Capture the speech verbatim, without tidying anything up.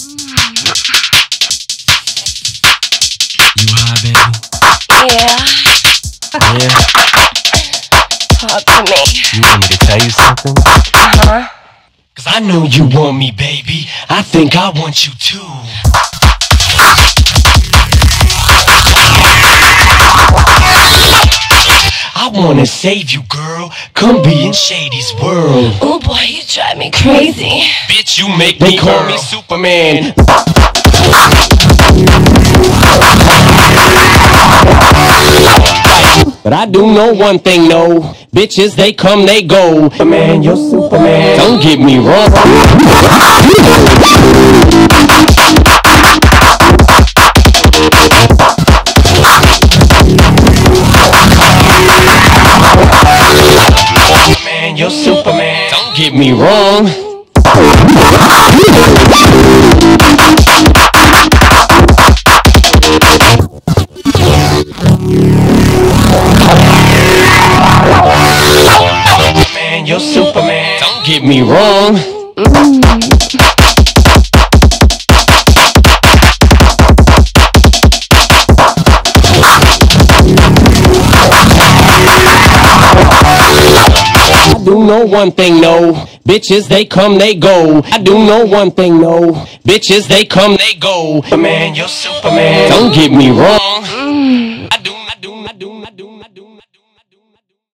You high, baby? Yeah. Yeah? Talk to me. You want me to tell you something? Uh-huh. Cause I know you want me, baby. I think I want you too. I wanna save you, girl. Come be in Shady's world. Oh boy, you drive me crazy. Bitch, you make me call me Superman. But I do know one thing, no. Bitches, they come, they go. Man, you're Superman. Don't get me wrong. Man, you're Superman. Don't get me wrong. Man, you're Superman. Don't get me wrong. I do know one thing, no. Bitches, they come, they go. I do know one thing, no. Bitches, they come, they go. Man, you're Superman. Don't get me wrong. I do